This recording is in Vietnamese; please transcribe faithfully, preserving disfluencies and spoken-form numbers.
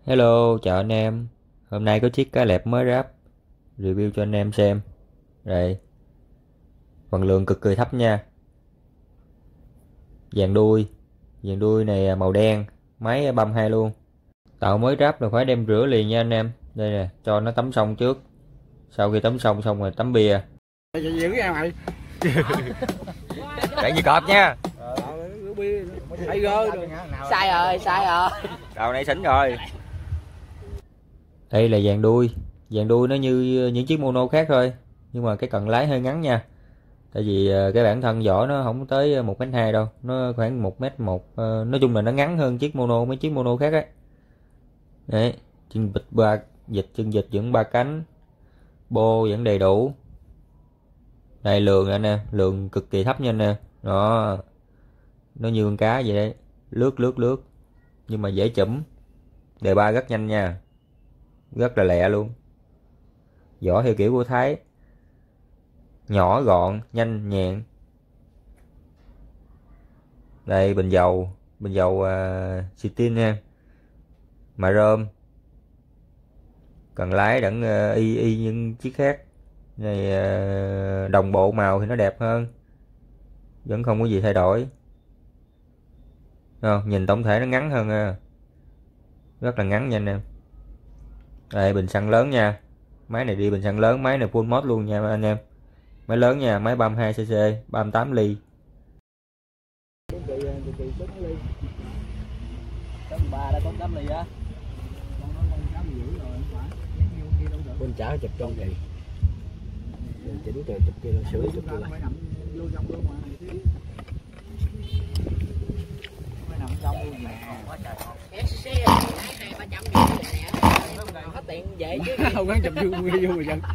Hello, chào anh em. Hôm nay có chiếc cá lẹp mới ráp, review cho anh em xem. Đây, phần lượng cực kỳ thấp nha. Dàn đuôi, dàn đuôi này màu đen, máy băm hai luôn. Tàu mới ráp là phải đem rửa liền nha anh em. Đây nè, cho nó tắm xong trước. Sau khi tắm xong xong rồi tắm bia. Giữ ra mày. Để gì cọp nha. Sai rồi, sai rồi. Đầu này xỉn rồi. Đây là dàn đuôi. Dàn đuôi nó như những chiếc mono khác thôi, nhưng mà cái cần lái hơi ngắn nha. Tại vì cái bản thân vỏ nó không tới một mét hai đâu, nó khoảng một mét một. Nói chung là nó ngắn hơn chiếc mono, mấy chiếc mono khác ấy. Đấy, chân vịt ba vịt chân vịt vẫn ba cánh, bô vẫn đầy đủ. Đây lường anh em, lường cực kỳ thấp nha anh em. Đó, nó như con cá vậy đấy, lướt lướt lướt, nhưng mà dễ chụm, đề ba rất nhanh nha, rất là lẹ luôn. Vỏ theo kiểu của Thái, nhỏ gọn nhanh nhẹn. Đây bình dầu, bình dầu uh, Citin nha, mà rơm. Cần lái đẳng uh, y y những chiếc khác này, uh, đồng bộ màu thì nó đẹp hơn, vẫn không có gì thay đổi. Không, nhìn tổng thể nó ngắn hơn ha. Rất là ngắn nha anh em. Đây bình xăng lớn nha, máy này đi bình xăng lớn, máy này full mod luôn nha anh em. Máy lớn nha, máy ba mươi hai xê xê, ba mươi tám ly. Bên trả chụp trong này. Chỉnh từ chụp kia sửa chụp kia lại. Hết tiền về chứ. Không gắn chụp vô vô người dân.